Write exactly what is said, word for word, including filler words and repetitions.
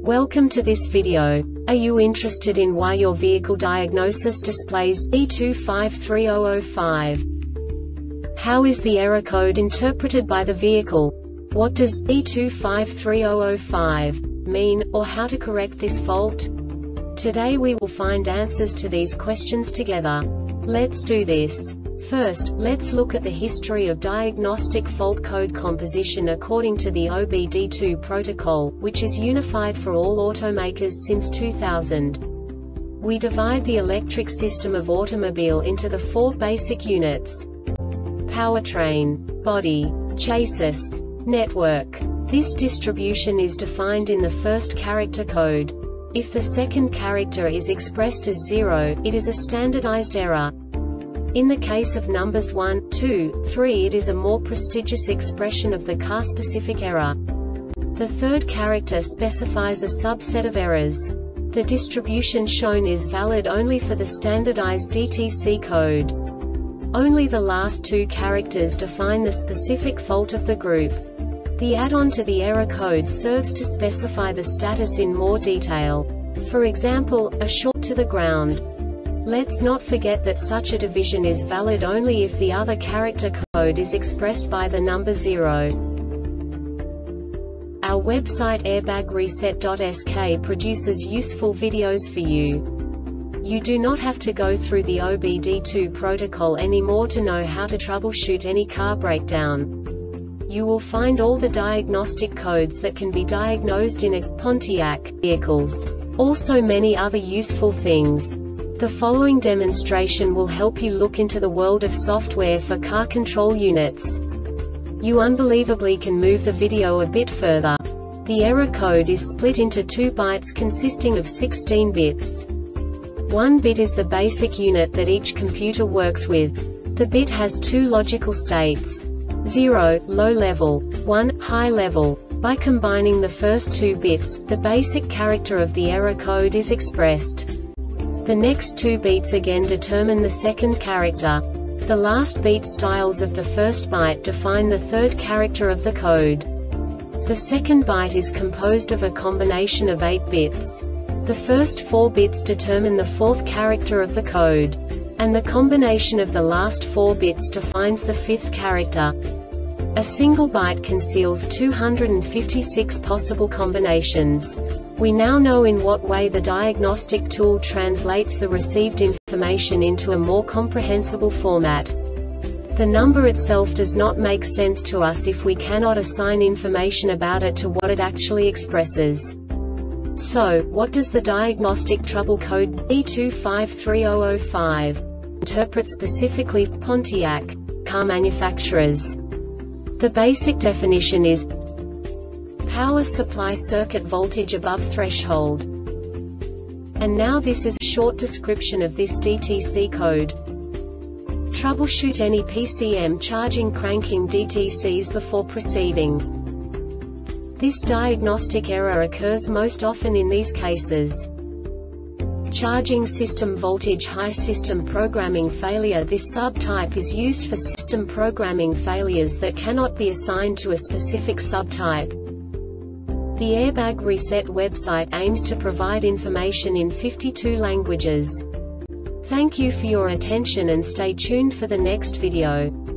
Welcome to this video. Are you interested in why your vehicle diagnosis displays B two five three zero zero five? How is the error code interpreted by the vehicle? What does B two five three zero zero five mean, or how to correct this fault? Today we will find answers to these questions together. Let's do this. First, let's look at the history of diagnostic fault code composition according to the O B D two protocol, which is unified for all automakers since two thousand. We divide the electric system of automobile into the four basic units: powertrain, body, chassis, network. This distribution is defined in the first character code. If the second character is expressed as zero, it is a standardized error. In the case of numbers one, two, three, it is a more prestigious expression of the car-specific error. The third character specifies a subset of errors. The distribution shown is valid only for the standardized D T C code. Only the last two characters define the specific fault of the group. The add-on to the error code serves to specify the status in more detail. For example, a short to the ground. Let's not forget that such a division is valid only if the other character code is expressed by the number zero. Our website airbag reset dot S K produces useful videos for you. You do not have to go through the O B D two protocol anymore to know how to troubleshoot any car breakdown. You will find all the diagnostic codes that can be diagnosed in a Pontiac vehicles. Also many other useful things. The following demonstration will help you look into the world of software for car control units. You unbelievably can move the video a bit further. The error code is split into two bytes consisting of sixteen bits. One bit is the basic unit that each computer works with. The bit has two logical states: zero, low level, one, high level. By combining the first two bits, the basic character of the error code is expressed. The next two beats again determine the second character. The last beat styles of the first byte define the third character of the code. The second byte is composed of a combination of eight bits. The first four bits determine the fourth character of the code. And the combination of the last four bits defines the fifth character. A single byte conceals two hundred fifty-six possible combinations. We now know in what way the diagnostic tool translates the received information into a more comprehensible format. The number itself does not make sense to us if we cannot assign information about it to what it actually expresses. So, what does the diagnostic trouble code B two five three zero zero five interpret specifically for Pontiac car manufacturers? The basic definition is power supply circuit voltage above threshold. And now this is a short description of this D T C code. Troubleshoot any P C M charging cranking D T Cs before proceeding. This diagnostic error occurs most often in these cases: charging system voltage high, system programming failure. This subtype is used for system programming failures that cannot be assigned to a specific subtype. The Airbag Reset website aims to provide information in fifty-two languages. Thank you for your attention and stay tuned for the next video.